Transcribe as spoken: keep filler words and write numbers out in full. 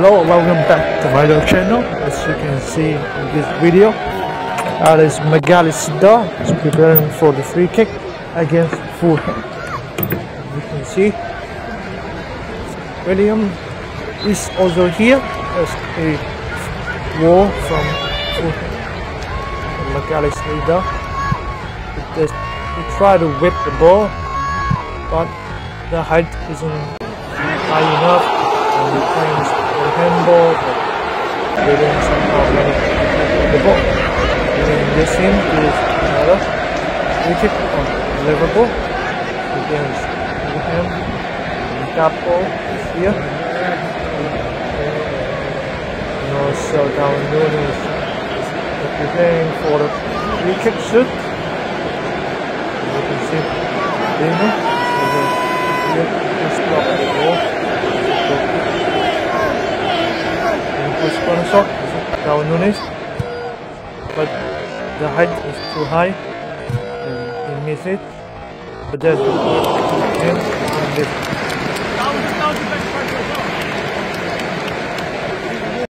Hello, welcome back to my little channel. As you can see in this video, Alex Allister is preparing for the free kick against Fulham. You can see William is also here as a wall from Fulham. Allister just he tried to whip the ball, but the height isn't high enough, and he claims the handball, but they didn't somehow manage to get the ball. And then this scene is another free kick on Liverpool against Fulham. And Capo is here. And also Darwin Nunes is preparing for the free kick shoot. You can see Dino is blocking the ball. Who's gonna shot is Darwin Nunes, but the height is too high and he missed it. But there's the ball and this.